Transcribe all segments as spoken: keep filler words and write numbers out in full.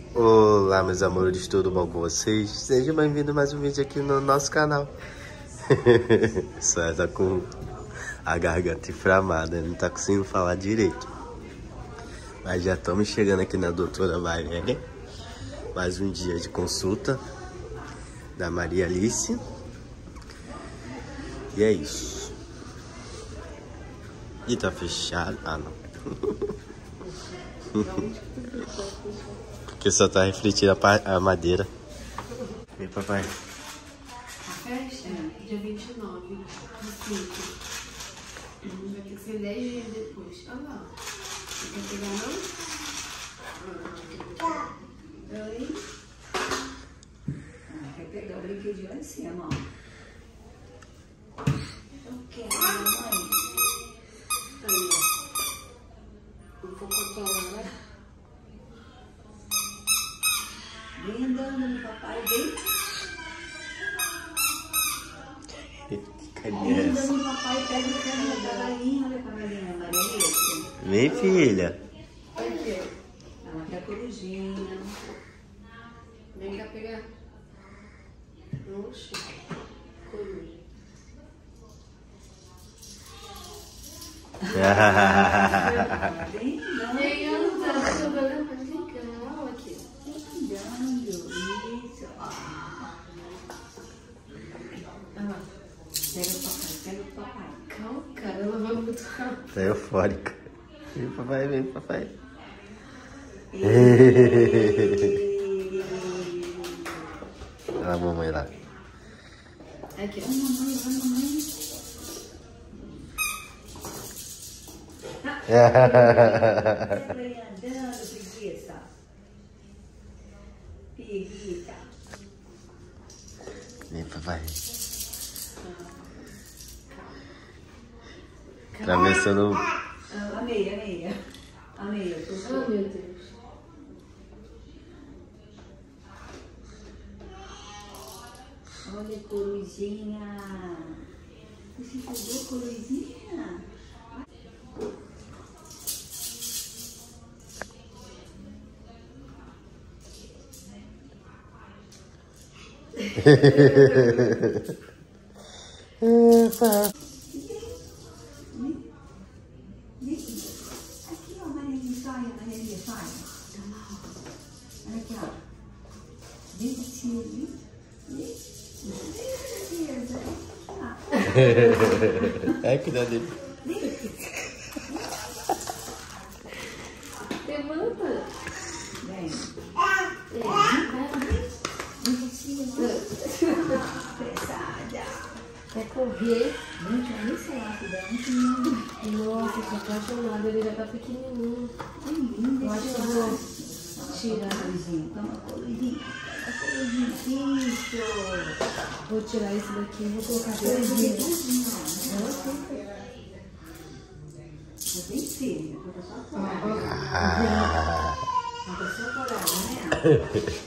Olá, meus amores, tudo bom com vocês? Sejam bem-vindos a mais um vídeo aqui no nosso canal. Só tá com a garganta inflamada, não tá conseguindo falar direito. Mas já estamos chegando aqui na doutora Valéria. Mais um dia de consulta da Maria Alice. E é isso. E tá fechado? Ah, não. Porque só tá refletindo a, a madeira. E aí, papai? A festa é dia vinte e nove do cinco. Vai ter que ser dez dias depois. Olha lá. Você quer pegar não? Oi? Ah, quer pegar o brinquedinho lá em cima, ó. Eu quero, mamãe. Aí, ó. Não vou controlar, né? Vem andando no papai, vem. Cadê Vem essa? andando no papai, pega o caminho da galinha. Olha a galinha amarela. Vem, filha. Olha aqui. Ela quer a corujinha. Vem cá pegar. Oxi. Coruja. Vem andando. Vem andando. Tô vendo mais legal aqui. Vem andando. Isso. Ah. Ah lá. Pega o papai, pega o papai. Calma, cara. Ela vai muito rápido. Tá eufórica. Vem, papai, vem, papai. Olha a mamãe lá. Aqui, ó. Mamãe, vai, mamãe. Vem andando, preguiça. Preguiça. Vem, papai. Atravessando. A meia, a meia. A meia, eu tô Oh, meu Deus. Olha a corujinha. Você pegou a corujinha? Epa. Vem. Vem. Aqui, ó, Maria, saia, Maria, saia. Olha aqui, ó. Vem, tia, vem. Vem. Vem, tia. Ai, cuidado dele. Levanta. Vem. Pesada. Quer correr? Gente, olha esse lápis dela. Nossa, tô apaixonada. Ele já tá pequenininho. Que lindo Eu acho esse que eu vou lápis. tirar. Toma a corujinha. A corujinha. Isso. Vou tirar esse daqui e vou colocar aqui. Você tem filho, a pessoa Ó, ó. Ah. A pessoa coragem, né?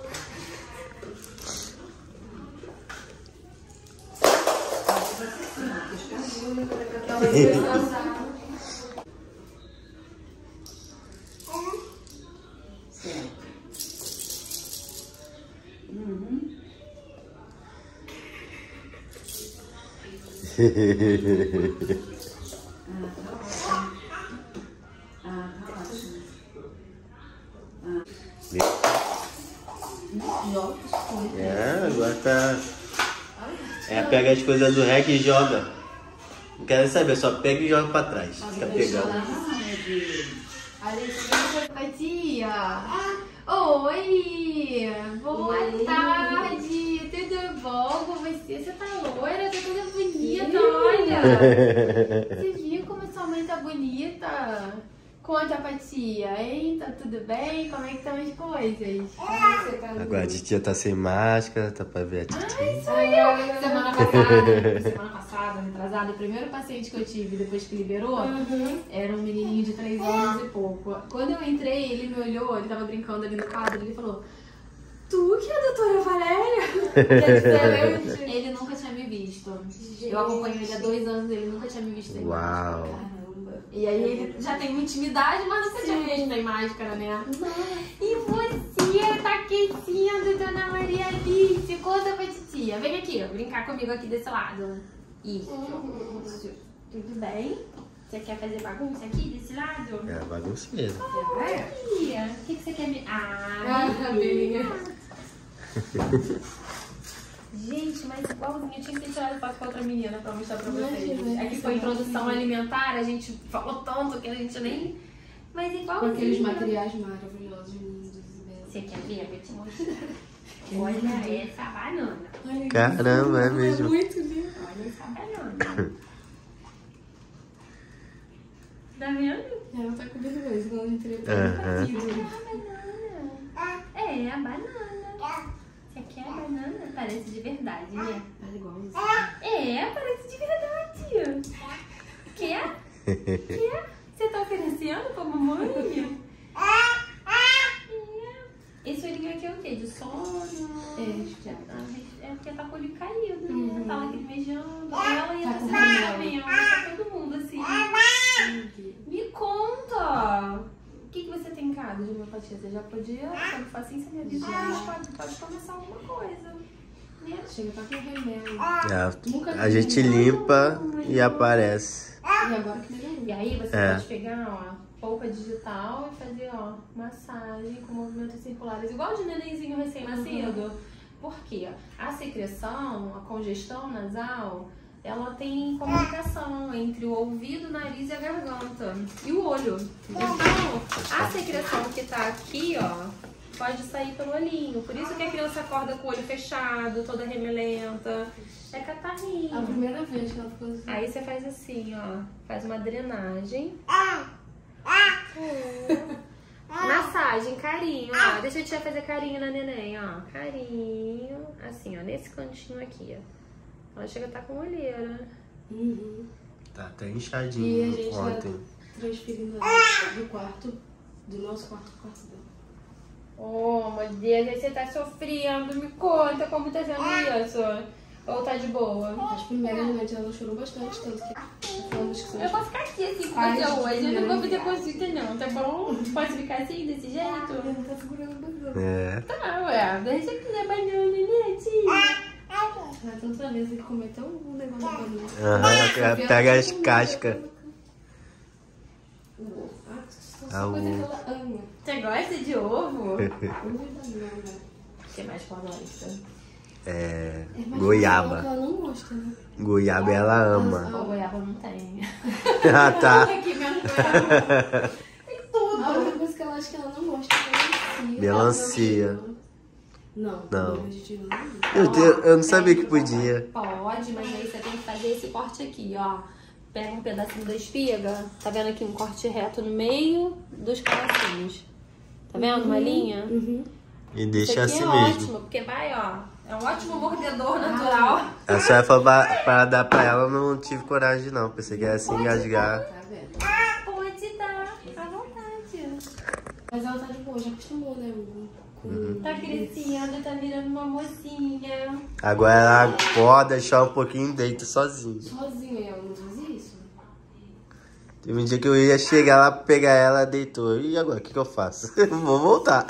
Certo. Uhum. Ah, tá ótimo. Ah, É, agora tá. É, pega as coisas do rec e joga. Não quero saber, só pega e joga pra trás. Fica pegando. ah, meu Deus. Oi, tia. Oi. Boa Oi. tarde. Tudo bom com você? Você tá loira, tá toda bonita, olha. Você viu como sua mãe tá bonita? Conta pra tia, hein? Tá tudo bem? Como é que estão as coisas? Como é que você tá? Agora a titia tá sem máscara, tá pra ver a titia. Sou eu. Semana passada, semana passada, retrasada, o primeiro paciente que eu tive depois que liberou era um menininho de três anos e pouco. Quando eu entrei, ele me olhou, ele tava brincando ali no quadro, ele falou: tu que é a doutora Valéria? Ele nunca tinha me visto. Eu acompanho ele há dois anos, ele nunca tinha me visto sem Uau. máscara. E aí ele já tem uma intimidade, mas nunca tinha me visto sem máscara, né? E você tá aquecendo, dona Maria Alice. Conta pra titia. Vem aqui, ó, brincar comigo aqui desse lado. Isso. Isso. Tudo bem? Você quer fazer bagunça aqui desse lado? É bagunceira. Olha. O que, que você quer me... Ah, Ah, cabelinha. Gente, mas igualzinho, eu tinha que ter tirado foto com outra menina pra mostrar pra vocês. Imagina, Aqui foi introdução alimentar, a gente falou tanto que a gente nem... Mas Com igualzinho. aqueles materiais maravilhosos, lindos e belos. Você quer ver? Eu vou te mostrar. Olha essa banana. Olha, Caramba, é é mesmo. muito lindo. Olha essa banana. Tá vendo? Ela tá comendo mesmo, quando eu entrei pra Aham. mim, É a banana. É a banana. Você quer a banana? Parece de verdade, né? tá igualzinho. É, parece de verdade. Quer? Quer? Você tá oferecendo pra mamãe? É. Esse olhinho aqui é o quê? De sono? É, acho que é. É porque tá com o olho caído, né? Uhum. Tá lacrimejando. Ela ia Tá tá com sendo tá todo mundo assim. Me conta! O que, que você tem em casa de homeopatia? Você já podia, quando for assim, você me avisa, a gente pode, pode começar alguma coisa. Né? Chega, tá com remédio. É, Nunca a gente limpa e aparece. E agora que melhorou. E aí você É. pode pegar, ó, polpa digital e fazer, ó, massagem com movimentos circulares, igual de nenenzinho recém-nascido. Por quê? A secreção, a congestão nasal, ela tem comunicação entre o ouvido, o nariz e a garganta. E o olho. Então, a secreção que tá aqui, ó, pode sair pelo olhinho. Por isso que a criança acorda com o olho fechado, toda remelenta. É catarrinho. A primeira vez que ela ficou assim. Aí você faz assim, ó. Faz uma drenagem. Massagem, carinho, ó. Deixa eu te fazer carinho na neném, ó. Carinho. Assim, ó. Nesse cantinho aqui, ó. Ela chega a estar com olheira. Uhum. Tá até E a inchadinho gente ontem. tá transferindo ela do quarto, do nosso quarto pro quarto dela. Oh, meu Deus, aí você tá sofrendo. Me conta como tá sendo isso. Ou tá de boa? As primeiras noites ela chorou bastante, tanto que falamos que são Eu vou ficar aqui assim com Ai, você hoje. Eu não vou fazer ai. consulta não, tá bom? Pode ficar assim, desse jeito? Ela não tá segurando o banana. É. Tá, ué. Deixa aqui na banana, né, tia? Ela tanta mesa que comeu até um negócio da banana. Aham, pega as cascas. Ah, só Ah, coisa o- que ela ama. Você gosta de ovo? Ui, banana. O que mais que ela gosta? É. É mais Goiaba. que ela não gosta, né? Goiaba ela ama. Pô, goiaba não tem. Ah, tá. Aqui mesmo goiaba. A única coisa que ela acha que ela não gosta é melancia. Melancia. Não, Não. a gente não. Eu, te- eu não sabia que podia. Pode, mas aí você tem que fazer esse corte aqui, ó. Pega um pedacinho da espiga. Tá vendo aqui um corte reto no meio dos pedacinhos. Tá vendo uma linha? Uhum. E Isso deixa aqui assim é mesmo. ótimo, porque vai, ó. É um ótimo mordedor natural. A só foi para dar pra ela, eu não tive coragem não. Pensei que ia se engasgar. Tá vendo? Pode dar, à vontade. Mas ela tá de boa, já acostumou, né? Com... Tá crescendo, tá virando uma mocinha. Agora ela acorda, chora um pouquinho e deita sozinha. Sozinha, ela não faz isso. Teve um dia que eu ia chegar lá pra pegar ela, deitou. E agora, o que, que eu faço? Vou voltar.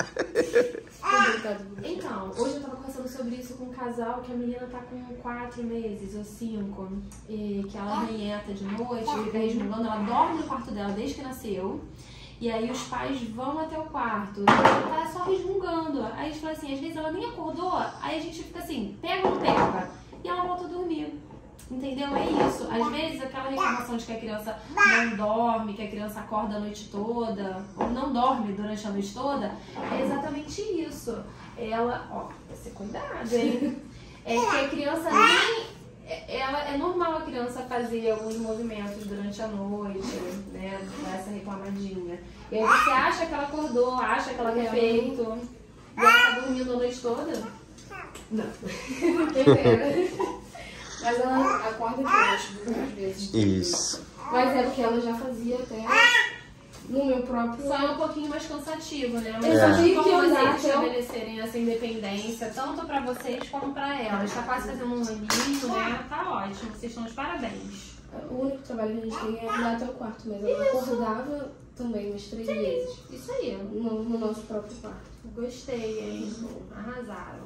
Então, hoje eu tava conversando sobre isso com um casal que a menina tá com quatro meses ou cinco, e que ela arranheta de noite, fica resmungando, ela dorme no quarto dela desde que nasceu. E aí os pais vão até o quarto, e ela tá só resmungando. Aí a gente fala assim, às vezes ela nem acordou, aí a gente fica assim, pega ou não pega? E ela volta a dormir. Entendeu? É isso. Às vezes aquela reclamação de que a criança não dorme, que a criança acorda a noite toda, ou não dorme durante a noite toda, é exatamente isso. Ela, ó, você cuidado, hein? É que a criança nem. Ela, é normal a criança fazer alguns movimentos durante a noite, né? Dar essa reclamadinha. E aí você acha que ela acordou, acha que ela quer feito, e ela tá dormindo a noite toda? Não. Quem dera. Mas ela acorda aqui, eu acho, duas vezes. Isso. Mas é porque ela já fazia até no meu próprio... Só é um pouquinho mais cansativo, né? Mas Eu eu só acho que tive que como andar vocês até o- estabelecerem essa independência, tanto pra vocês como pra ela. Está quase fazendo um aninho, né? Tá ótimo. Vocês estão de parabéns. O único trabalho que a gente tem é andar até o quarto, mas ela acordava Também umas três vezes. Isso aí. No, no nosso próprio quarto. Gostei, hein? Arrasaram.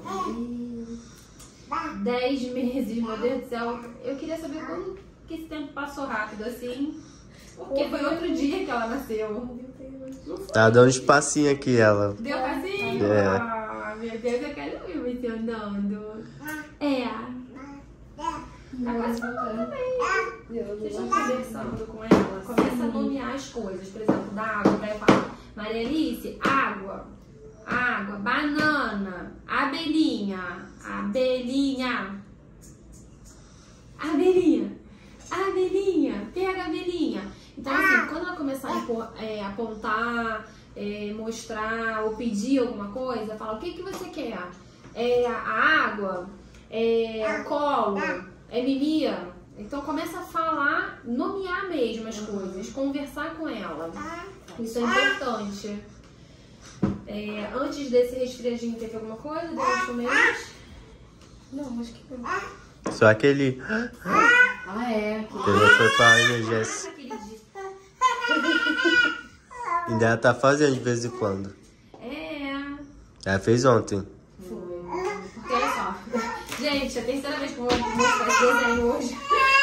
Dez meses, meu Deus do céu. Eu queria saber como que esse tempo passou rápido assim. Porque foi outro dia que ela nasceu. Tá dando espacinho aqui, ela. Deu passinho? É. Ah, meu Deus, eu quero ver você andando. É. Tá quase voltando também. Vocês estão conversando com ela, começa a nomear as coisas. Por exemplo, da água, daí eu falo, Maria Alice, água, água, banana, abelhinha, abelhinha, abelhinha, abelhinha, pega a abelhinha. Então, assim, quando ela começar a impor, é, apontar, é, mostrar ou pedir alguma coisa, fala, o que, que você quer? É a água? É o colo? É mimia? Então começa a falar, nomear mesmo as coisas, conversar com ela. Isso é importante. É, antes desse resfriadinho teve alguma coisa? Depois comemos? Não, acho que não. Só aquele... Ah, é. Que ele foi pra energésia. Ainda ela tá fazendo de vez em quando. É. Ela fez ontem. Foi. Porque olha só. Gente, é a terceira vez que eu vou mostrar esse desenho hoje.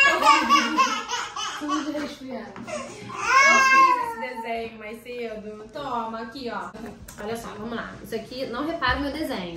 Tudo resfriado. Eu fiz esse desenho mais cedo. Toma, aqui, ó. Olha só, vamos lá. Isso aqui, não repara o meu desenho.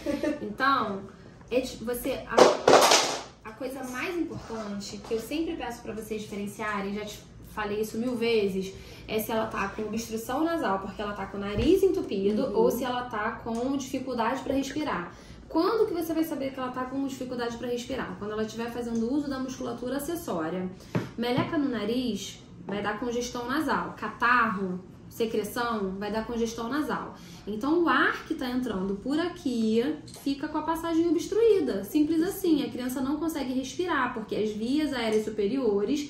Então, é tipo, você... A, a coisa mais importante que eu sempre peço pra vocês diferenciarem, já te falei isso mil vezes, é se ela tá com obstrução nasal, porque ela tá com o nariz entupido, uhum. ou se ela tá com dificuldade pra respirar. Quando que você vai saber que ela tá com dificuldade para respirar? Quando ela estiver fazendo uso da musculatura acessória. Meleca no nariz vai dar congestão nasal. Catarro, secreção, vai dar congestão nasal. Então o ar que tá entrando por aqui fica com a passagem obstruída. Simples assim, a criança não consegue respirar, porque as vias aéreas superiores,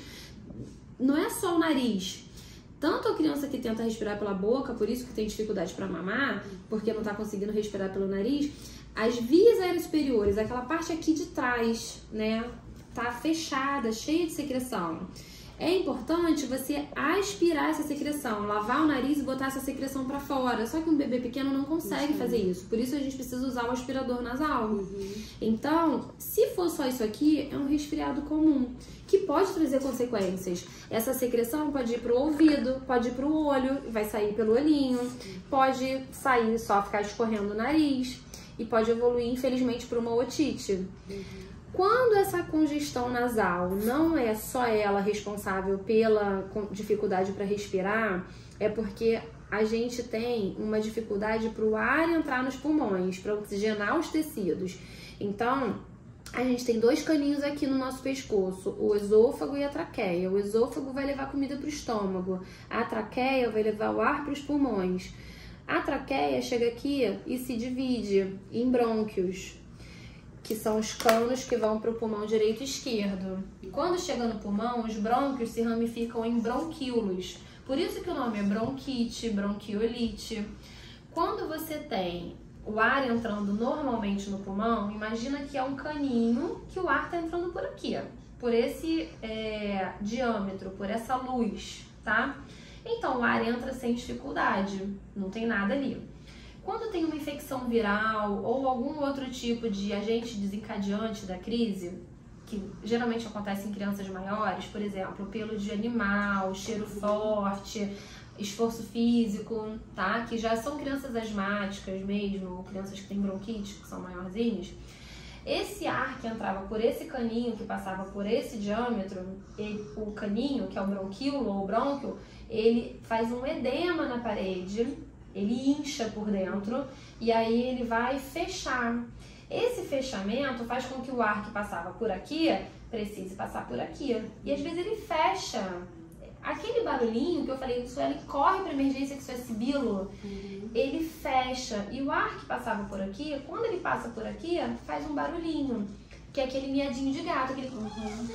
não é só o nariz. Tanto a criança que tenta respirar pela boca, por isso que tem dificuldade para mamar, porque não tá conseguindo respirar pelo nariz, as vias aéreas superiores, aquela parte aqui de trás, né, tá fechada, cheia de secreção. É importante você aspirar essa secreção, lavar o nariz e botar essa secreção pra fora. Só que um bebê pequeno não consegue isso. fazer isso. Por isso a gente precisa usar o aspirador nasal. Uhum. Então, se for só isso aqui, é um resfriado comum, que pode trazer consequências. Essa secreção pode ir pro ouvido, pode ir pro olho, vai sair pelo olhinho, pode sair só ficar escorrendo o nariz e pode evoluir, infelizmente, para uma otite. Uhum. Quando essa congestão nasal não é só ela responsável pela dificuldade para respirar, é porque a gente tem uma dificuldade para o ar entrar nos pulmões, para oxigenar os tecidos. Então, a gente tem dois caninhos aqui no nosso pescoço, o esôfago e a traqueia. O esôfago vai levar comida para o estômago, a traqueia vai levar o ar para os pulmões. A traqueia chega aqui e se divide em brônquios, que são os canos que vão para o pulmão direito e esquerdo. E quando chega no pulmão, os brônquios se ramificam em bronquíolos. Por isso que o nome é bronquite, bronquiolite. Quando você tem o ar entrando normalmente no pulmão, imagina que é um caninho que o ar está entrando por aqui, por esse é, diâmetro, por essa luz, tá? Então o ar entra sem dificuldade, não tem nada ali. Quando tem uma infecção viral ou algum outro tipo de agente desencadeante da crise, que geralmente acontece em crianças maiores, por exemplo, pelo de animal, cheiro forte, esforço físico, tá? Que já são crianças asmáticas mesmo, ou crianças que têm bronquite, que são maiorzinhos. Esse ar que entrava por esse caninho, que passava por esse diâmetro, ele, o caninho, que é o bronquíolo ou brônquio, ele faz um edema na parede, ele incha por dentro e aí ele vai fechar. Esse fechamento faz com que o ar que passava por aqui precise passar por aqui. E às vezes ele fecha. Aquele barulhinho que eu falei do Sueli corre para emergência, que isso é sibilo, uhum. ele fecha. E o ar que passava por aqui, quando ele passa por aqui, faz um barulhinho, que é aquele miadinho de gato, aquele... Uhum.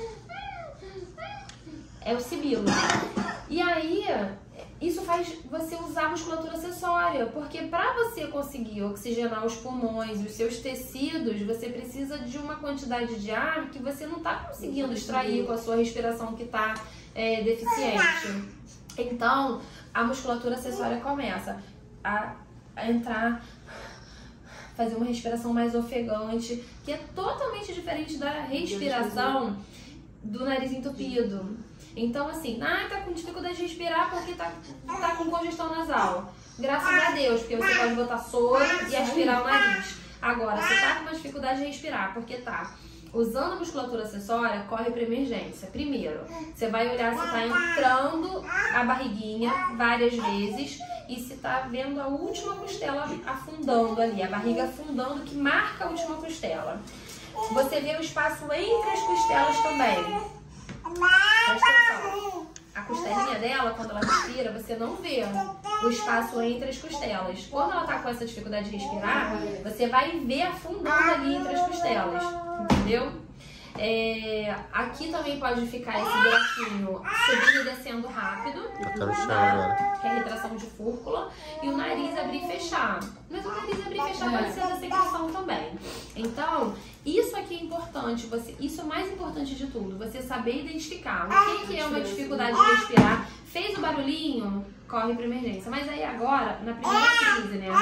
É o sibilo. E aí, isso faz você usar a musculatura acessória, porque para você conseguir oxigenar os pulmões e os seus tecidos, você precisa de uma quantidade de ar que você não está conseguindo extrair com a sua respiração que está é, deficiente. Então, a musculatura acessória começa a, a entrar, fazer uma respiração mais ofegante, que é totalmente diferente da respiração do nariz entupido. Então, assim, ah, tá com dificuldade de respirar porque tá, tá com congestão nasal. Graças a Deus, porque você pode botar soro e aspirar o nariz. Agora, você tá com uma dificuldade de respirar porque tá usando a musculatura acessória, corre para emergência. Primeiro, você vai olhar se tá entrando a barriguinha várias vezes e se tá vendo a última costela afundando ali, a barriga afundando, que marca a última costela. Você vê o espaço entre as costelas também. Presta atenção. A costelinha dela, quando ela respira, você não vê o espaço entre as costelas. Quando ela tá com essa dificuldade de respirar, você vai ver afundando ali entre as costelas, entendeu? É, aqui também pode ficar esse buraquinho subindo e descendo rápido, tá? Que é a retração de fúrcula, e o nariz abrir e fechar. Mas o nariz abrir e fechar pode ser da secreção também. Então, isso aqui é importante, você, isso é o mais importante de tudo, você saber identificar o que, que é uma dificuldade de respirar. Fez o barulhinho, corre para emergência. Mas aí agora, na primeira crise, né?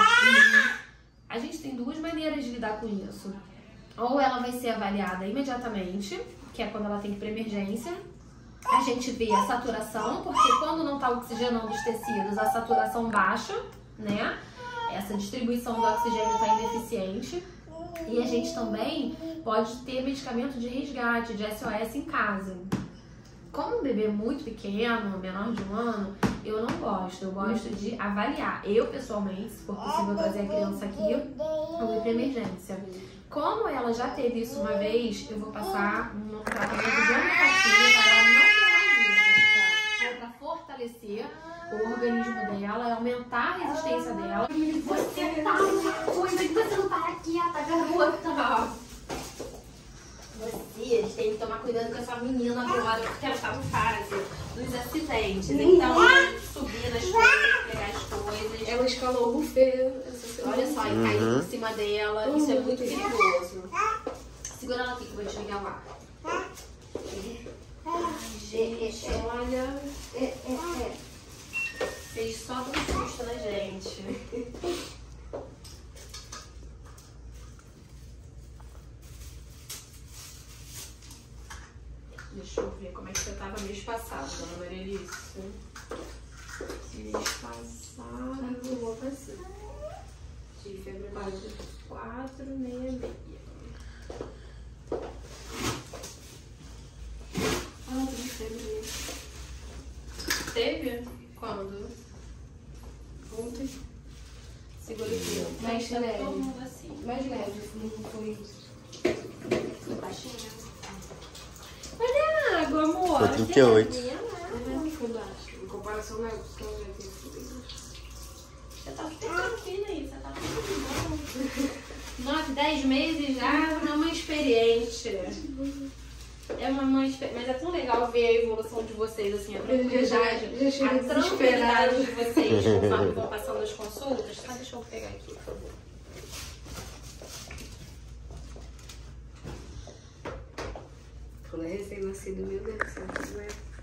A gente tem duas maneiras de lidar com isso. Ou ela vai ser avaliada imediatamente, que é quando ela tem que ir para emergência. A gente vê a saturação, porque quando não está oxigenando os tecidos, a saturação baixa, né? Essa distribuição do oxigênio está ineficiente. E a gente também pode ter medicamento de resgate, de S O S em casa. Como um bebê muito pequeno, menor de um ano, eu não gosto. Eu gosto de avaliar. Eu, pessoalmente, se for possível trazer a criança aqui, eu vou ir para emergência. Como ela já teve isso uma vez, eu vou passar um tratamento de homeopatia para ela não ter mais isso. É para fortalecer o organismo dela, aumentar a resistência dela. Você tá uma coisa que você não para quieta, garota. Vocês têm que tomar cuidado com essa menina agora, porque ela tá no fase dos acidentes. Então, subir nas coisas, pegar as coisas. Ela escalou o buffet. Olha só, e cair em cima dela. Isso é muito perigoso. Segura ela aqui que eu vou desligar lá. Ai, gente, olha. É, é, é. Fez só um susto na gente. Deixa eu ver como é que você tava mês passado, dona Maria Alice. Mês passado, eu vou fazer. De fevereiro de quatro, meia, meia. Ah, de fevereiro. Teve? Quando? Ontem. Segura aqui. Mais leve. Todo mundo assim. Mais leve, não foi. Foi baixinha. Olha a água, amor. Foi trinta e oito. Não foi baixo. Em comparação com o que eu já tenho. Você tá super tranquila aí, você tá tudo bom. Nove, dez meses já, uma mãe experiente. É uma mãe experiente. Mas é tão legal ver a evolução de vocês, assim, a tranquilidade, a tranquilidade de vocês conforme vão passando as consultas. Só deixa eu pegar aqui, por favor. Quando é recém-nascido, meu Deus do céu, não é?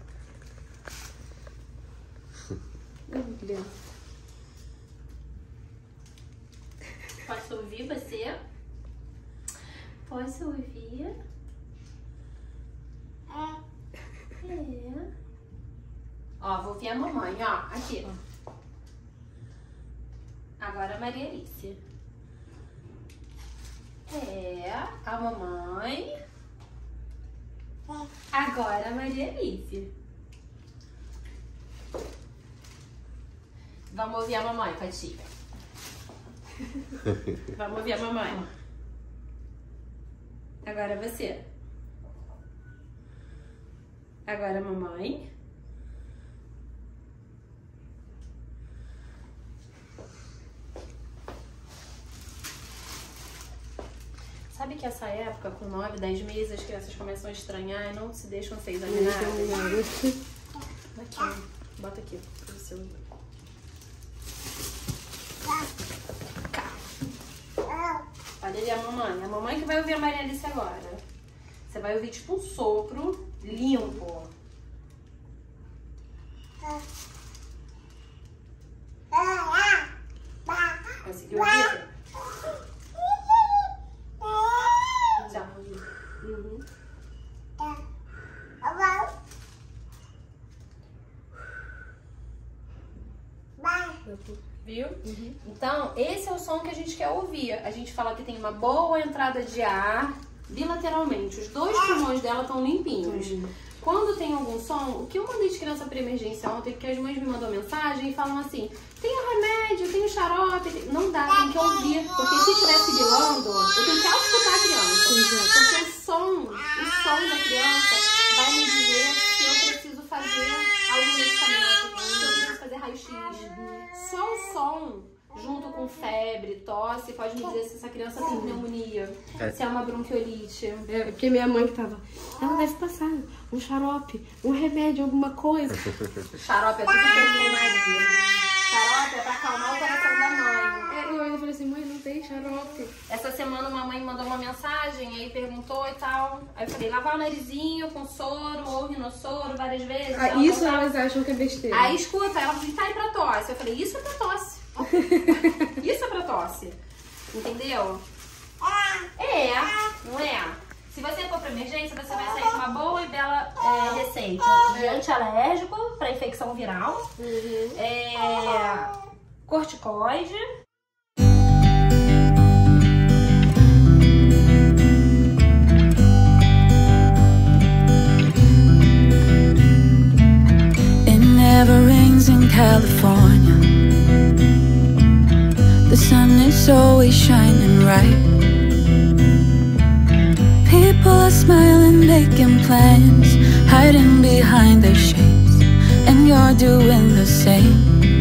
Posso ouvir você? Posso ouvir? É. Ó, vou ouvir a mamãe, ó. Aqui. Agora a Maria Alice. É, a mamãe. Agora a Maria Alice. Vamos ouvir a mamãe, Patinha. Vamos ouvir a mamãe. Agora você. Agora a mamãe. Sabe que essa época, com nove, dez meses, as crianças começam a estranhar e não se deixam ser examinadas? Aqui, bota aqui, pra você ouvir. Olha ali a mamãe. A mamãe que vai ouvir a Maria Alice agora. Você vai ouvir tipo um sopro limpo. Então, esse é o som que a gente quer ouvir. A gente fala que tem uma boa entrada de ar bilateralmente. Os dois pulmões dela estão limpinhos. Uhum. Quando tem algum som, o que eu mandei de criança para emergência ontem, que as mães me mandam mensagem e falam assim, tem o remédio, tem o xarope, tem... não dá, tem que ouvir, porque se estiver sibilando, eu tenho que escutar a criança, uhum. Porque o som, o som da criança vai me dizer se eu preciso fazer algum medicamento, se eu preciso fazer raio-x. Só o som, junto com febre, tosse, pode me dizer se essa criança tem pneumonia, é. se é uma bronquiolite. É, porque minha mãe que tava, ela deve passar um xarope, um remédio, alguma coisa. Xarope é tudo pelo marido. Xarope é pra acalmar o coração da mãe. É, eu falei assim, mãe, não tem xarope. Essa semana uma mãe mandou uma mensagem, aí perguntou e tal. Aí eu falei, lavar o narizinho com soro ou rinossoro várias vezes. Ah, isso elas acham que é besteira. Aí escuta, ela falou, tá aí pra tosse. Eu falei, isso é pra tosse. Isso é pra tosse. Entendeu? É, não é? Se você for pra emergência, você vai sair com uma boa e bela é, receita de antialérgico pra infecção viral, uhum. é, corticoide. It never rains in California. The sun is always shining bright. People are smiling, making plans, hiding behind their shades, and you're doing the same.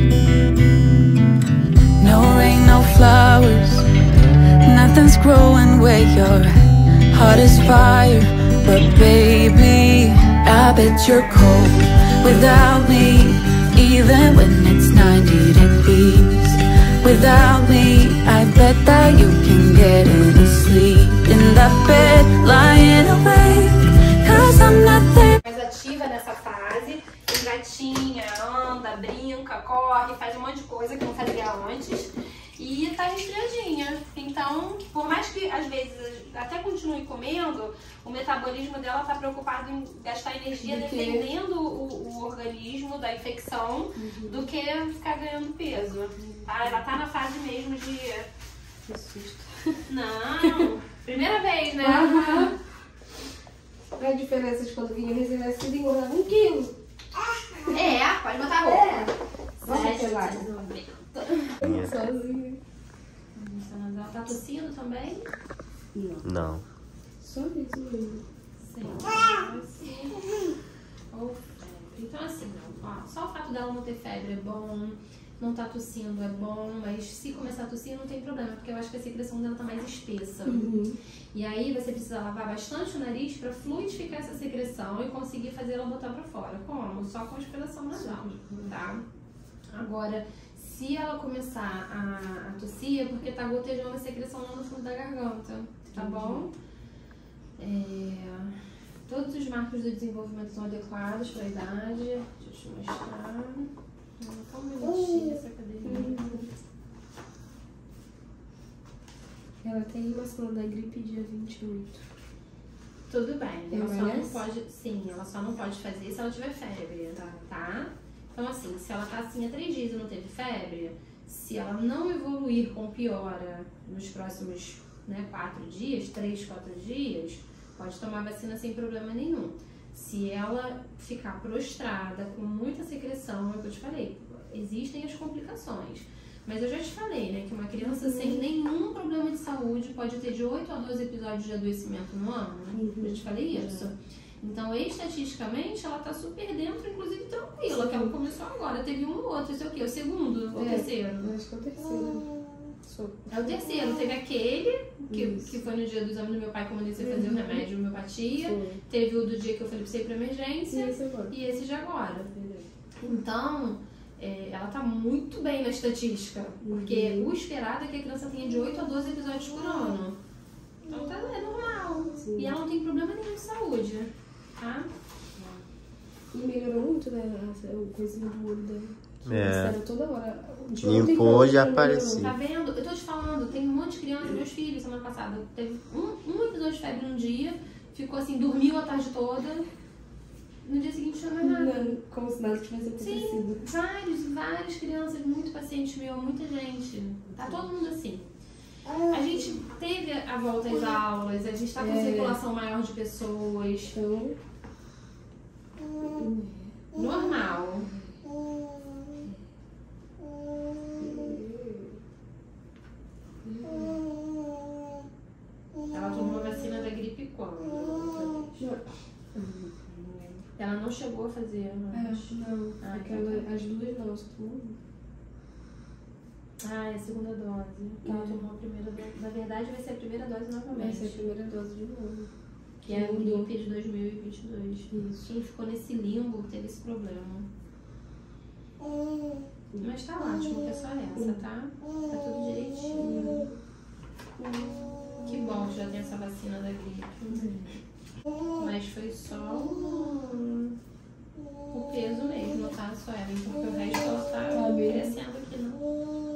No rain, no flowers, nothing's growing where you're at. Heart is fire, but baby, I bet you're cold without me, even when it's ninety degrees. Without me, I bet that you can get any sleep in the bed, lying awake, cause I'm not there. Mais ativa nessa fase, engatinha, anda, brinca, corre, faz um monte de coisa que não fazia antes e tá resfriadinha. Então, por mais que às vezes até continue comendo, o metabolismo dela tá preocupado em gastar energia defendendo o, o organismo da infecção, uhum. do que ficar ganhando peso. Ah, ela tá na fase mesmo de... Que susto. Não, primeira vez, né? Uhum. Qual é a diferença de quando vinha recém-nascido e engordava um quilo? É, pode botar a roupa. É. Vamos pegar. Sozinha. Ela tá tossindo também? Não. Não. Só isso mesmo. Sim. Ou febre. Então assim, não, ó, só o fato dela não ter febre é bom, não tá tossindo é bom, mas se começar a tossir não tem problema, porque eu acho que a secreção dela tá mais espessa. Uhum. E aí você precisa lavar bastante o nariz pra fluidificar essa secreção e conseguir fazer ela botar pra fora. Como? Só com aspiração nasal, tá? Agora, se ela começar a, a tossir é porque tá gotejando a secreção lá no fundo da garganta, tá bom? É, todos os marcos do desenvolvimento são adequados para a idade. Deixa eu te mostrar. Tá um bonitinho essa cadeirinha. Ela tem vacina da gripe dia vinte e oito. Tudo bem, ela só Mas... não pode. Sim, ela só não pode fazer se ela tiver febre, tá? tá? Então assim, se ela tá assim há três dias e não teve febre, se ela não evoluir com piora nos próximos, né, quatro dias, três, quatro dias, pode tomar vacina sem problema nenhum. Se ela ficar prostrada, com muita secreção, é o que eu te falei, existem as complicações. Mas eu já te falei, né, que uma criança uhum. sem nenhum problema de saúde pode ter de oito a doze episódios de adoecimento no ano. Uhum. Eu já te falei isso. Então, estatisticamente, ela tá super dentro, inclusive tranquila, que ela começou agora. Teve um ou outro, esse é o quê? O segundo? O é, terceiro? Eu acho que é o terceiro. Ah, é o terceiro. Teve aquele, que, que foi no dia do exame do meu pai, que eu mandei você fazer uhum. o remédio, homeopatia. Foi. Teve o do dia que eu falei pra você ir pra emergência. E esse, agora. E esse de agora. Então, é, ela tá muito bem na estatística. Porque uhum. o esperado é que a criança tenha de oito a doze episódios por ano. Então, tá, é normal. Sim. E ela não tem problema nenhum de saúde. Tá? E melhorou muito, né? O coisinho do olho dela. É. Toda hora. Limpou, já apareceu. Tá vendo? Eu tô te falando, tem um monte de criança, meus filhos, semana passada, teve um, um episódio de febre num dia, ficou assim, dormiu a tarde toda. no dia seguinte não tinha mais nada. Não, como se nada tivesse acontecido. Sim, vários, várias crianças, muito paciente meu, muita gente. Tá todo mundo assim. A gente teve a volta às aulas, a gente tá com É. circulação maior de pessoas. Então, Normal. Ela tomou a vacina da gripe quando? Ela não chegou a fazer, é, mas... não, Ah, aquela, então. as duas não, só tomou uma. Ah, é a segunda dose. Que ela tomou a primeira dose. Na verdade, vai ser a primeira dose Vai ser a novamente. primeira dose de novo. Que é a gripe de dois mil e vinte e dois. Isso. Quem ficou nesse limbo teve esse problema. Mas tá ótimo, que é só essa, tá? Tá tudo direitinho. Que bom que já tem essa vacina da gripe. Mas foi só o, o peso mesmo, tá? Só ela. Então, porque o resto ela tá Tá bem. crescendo aqui, não.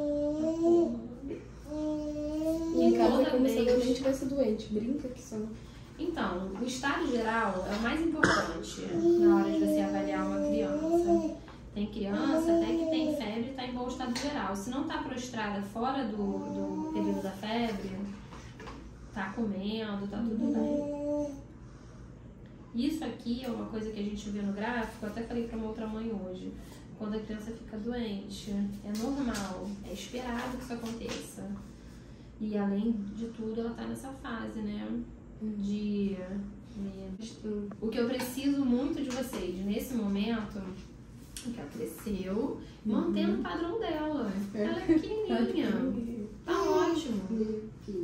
E em casa toda como se a vez- gente tivesse doente, brinca que só. Então, o estado geral é o mais importante na hora de você avaliar uma criança. Tem criança até que tem febre e está em bom estado geral. Se não está prostrada fora do, do período da febre, tá comendo, tá tudo bem. Isso aqui é uma coisa que a gente vê no gráfico, eu até falei para uma outra mãe hoje. Quando a criança fica doente, é normal, é esperado que isso aconteça. E além de tudo, ela tá nessa fase, né? De... O que eu preciso muito de vocês nesse momento, que ela cresceu, mantendo o padrão dela. Ela é pequenininha. Tá ótimo.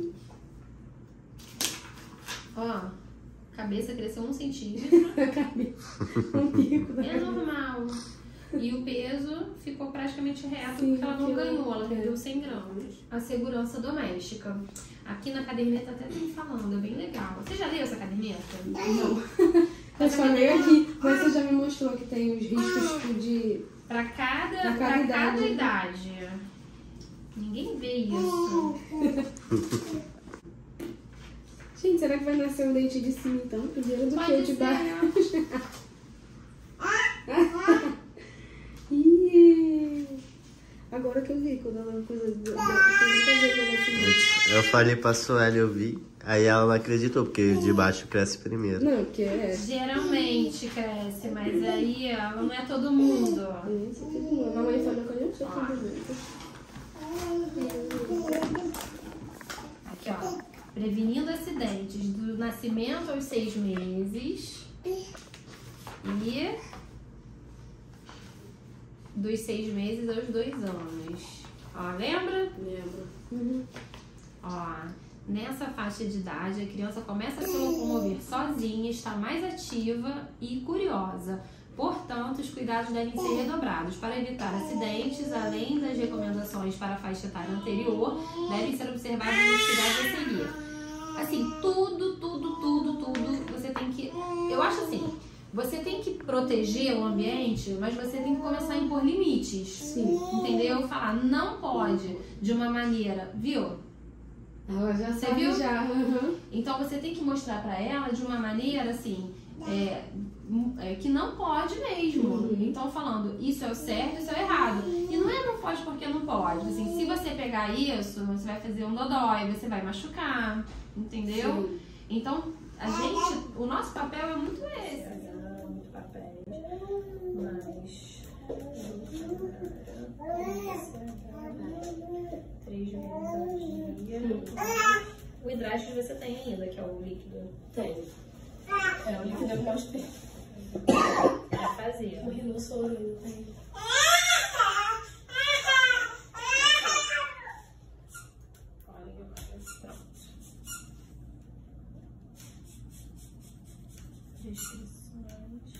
Ó, cabeça cresceu um centímetro. Um pico da É normal. E o peso ficou praticamente reto Sim, porque ela não porque ganhou, ela é. perdeu cem gramas. A segurança doméstica. Aqui na caderneta até tem falando, é bem legal. Você já leu essa caderneta? Não. Eu só leio aqui, mas você já me mostrou que tem os riscos de... Pra cada, Pra pra cada cada idade. idade. Ninguém vê isso. Gente, será que vai nascer um dente de cima então? Primeiro do que o Pode de ser. baixo? Ih, agora que eu vi, quando ela coisa do... Eu falei pra Sueli, eu vi. Aí ela não acreditou, porque de baixo cresce primeiro. Não, que é... Geralmente cresce, mas aí ó, não é todo mundo. Isso aqui não. A mamãe falou que eu não sei tudo bem. Aqui, ó. Prevenindo acidentes do nascimento aos seis meses e dos seis meses aos dois anos. Ó, lembra? Lembro. Uhum. Ó, nessa faixa de idade, a criança começa a se locomover sozinha, está mais ativa e curiosa. Portanto, os cuidados devem ser redobrados para evitar acidentes, além das recomendações para a faixa etária anterior, devem ser observados os cuidados a seguir. Assim, tudo, tudo, tudo, tudo, você tem que... Eu acho assim, você tem que proteger o ambiente, mas você tem que começar a impor limites. Sim. Entendeu? Falar, não pode de uma maneira, viu? Ela já Você sabe viu? já. Uhum. Então você tem que mostrar pra ela de uma maneira assim, é, é, que não pode mesmo. Uhum. Então falando, isso é o certo, isso é o errado. E não é não pode porque não pode. Assim, se você pegar isso, você vai fazer um dodói, você vai machucar, entendeu? Sim. Então a gente, o nosso papel é muito esse. Muito papel, mas três vezes ao dia. O hidrático você tem ainda, que é o líquido. Tem. É, o líquido eu mostrei. Pra fazer. O rinossoro ainda tem. Olha, pronto. Descrições.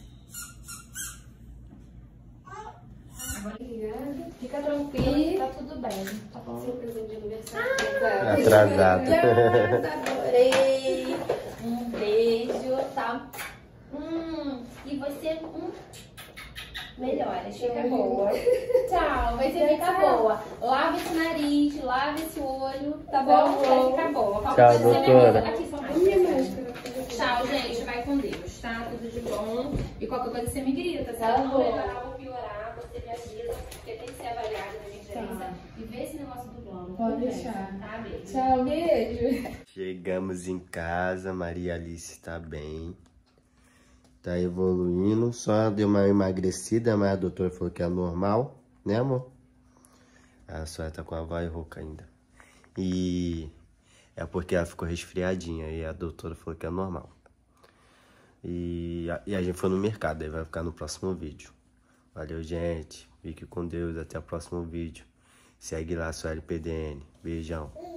Agora, fica tranquilo, tá tudo bem, tá bom? Seu presente de aniversário. Atrasado. Adorei. Um beijo, tá? Hum, e você, hum, melhora, fica boa. Tchau, vai ser ficar boa. Lava esse nariz, lava esse olho, tá bom? Vai ficar boa. Tchau, doutora. Aqui, só mais. Minha máscara. Tchau, gente. Vai com Deus, tá? Tudo de bom. E E qualquer coisa você me grita, Se tá ela bom? melhorar ou piorar, você me avisa, porque tem que ser avaliada a emergência. Tá. E vê esse negócio do plano. Pode Conversa, deixar. Tá, beijo. Tchau, beijo. Chegamos em casa, Maria Alice tá bem. Tá evoluindo, só deu uma emagrecida, mas a doutora falou que é normal, né, amor? A senhora tá com a voz rouca ainda. E é porque ela ficou resfriadinha e a doutora falou que é normal. E a, e a gente foi no mercado, aí vai ficar no próximo vídeo. Valeu, gente. Fique com Deus, até o próximo vídeo. Segue lá, Sueli P D N. Beijão.